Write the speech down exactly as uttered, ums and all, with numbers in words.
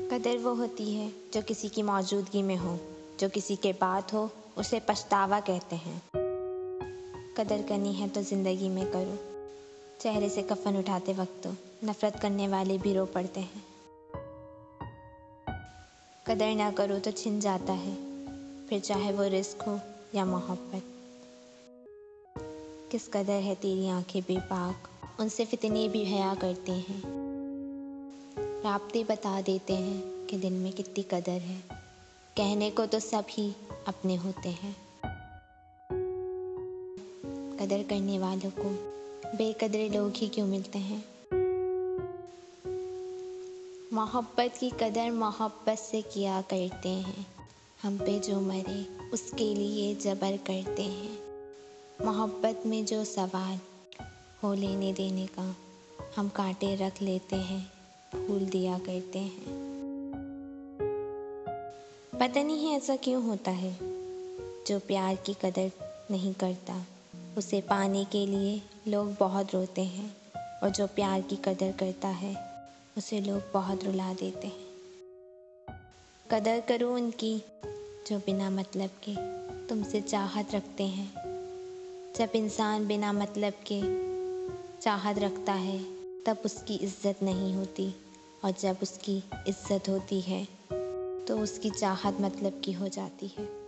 कदर वो होती है जो किसी की मौजूदगी में हो, जो किसी के बाद हो उसे पछतावा कहते हैं। कदर करनी है तो ज़िंदगी में करो, चेहरे से कफन उठाते वक्त तो नफ़रत करने वाले भी रो पड़ते हैं। कदर ना करो तो छिन जाता है, फिर चाहे वो रिस्क हो या मोहब्बत। किस कदर है तेरी आंखें बेबाक, उनसे फितने भी हया करते हैं। राब्ते बता देते हैं कि दिल में कितनी कदर है, कहने को तो सब ही अपने होते हैं। कदर करने वालों को बेकदरे लोग ही क्यों मिलते हैं। मोहब्बत की कदर मोहब्बत से किया करते हैं, हम पे जो मरे उसके लिए जबर करते हैं। मोहब्बत में जो सवाल हो लेने देने का, हम कांटे रख लेते हैं, फूल दिया करते हैं। पता नहीं है ऐसा क्यों होता है, जो प्यार की कदर नहीं करता उसे पाने के लिए लोग बहुत रोते हैं, और जो प्यार की कदर करता है उसे लोग बहुत रुला देते हैं। कदर करो उनकी जो बिना मतलब के तुमसे चाहत रखते हैं। जब इंसान बिना मतलब के चाहत रखता है तब उसकी इज्जत नहीं होती, और जब उसकी इज्जत होती है तो उसकी चाहत मतलब की हो जाती है।